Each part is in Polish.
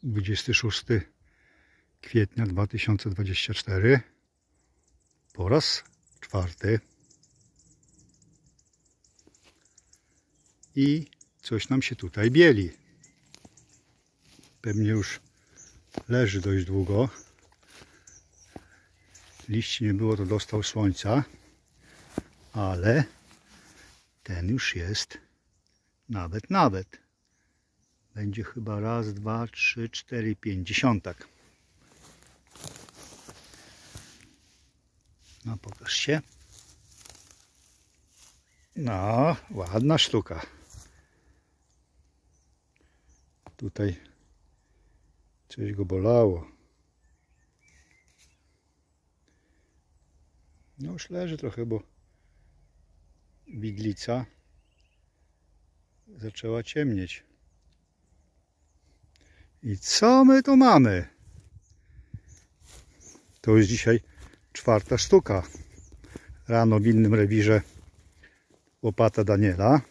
26 kwietnia 2024 po raz czwarty i coś nam się tutaj bieli. Pewnie już leży dość długo. Liści nie było, to dostał słońca, ale ten już jest nawet. Będzie chyba raz, dwa, trzy, cztery, pięć dziesiątek. No pokaż się. No, ładna sztuka. Tutaj coś go bolało. No już leży trochę, bo widlica zaczęła ciemnieć. I co my tu mamy? To jest dzisiaj czwarta sztuka. Rano w innym rewirze łopata Daniela.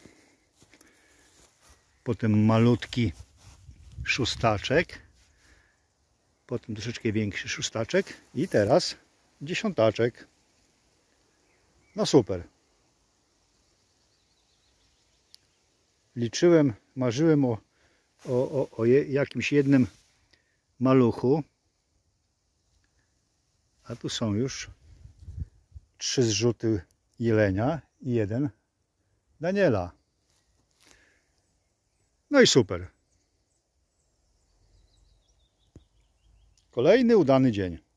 Potem malutki szóstaczek. Potem troszeczkę większy szóstaczek. I teraz dziesiątaczek. No super. Liczyłem, marzyłem o jakimś jednym maluchu. A tu są już 3 zrzuty jelenia i 1 Daniela. No i super. Kolejny udany dzień.